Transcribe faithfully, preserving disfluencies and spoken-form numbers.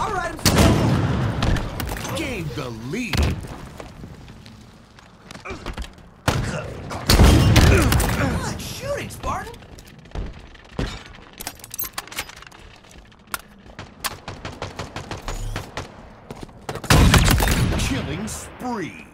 All right. Gained the lead. Good shooting, Spartan. Killing spree.